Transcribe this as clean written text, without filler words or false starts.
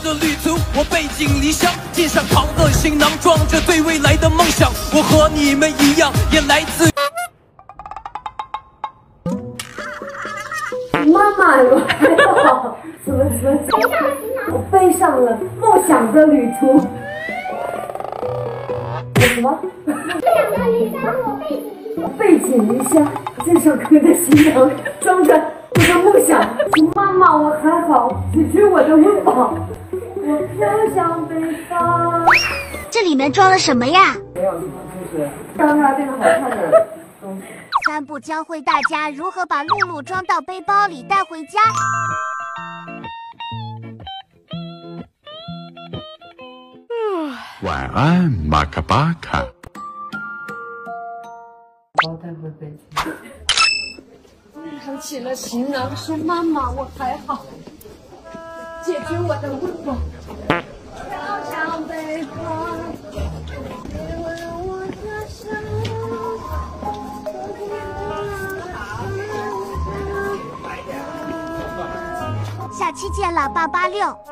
的旅途，我背井离乡，肩上扛个行囊，装着对未来的梦想。我和你们一样，也来自。 妈妈，我还好，怎么？我背上了梦想的旅途。我什么？背井离乡，肩上扛着行囊，装着我的梦想。妈妈，我还好，只是我的温饱。我飘向北方。 这里面装了什么呀？ 没有，就是让它变得好看的东西。 3步教会大家如何把露露装到背包里带回家。 晚安，马卡巴卡。 包带回北京。扛起了行囊，说：“妈妈，我还好，解决我的温饱。”飘向北方。 下期见了，886。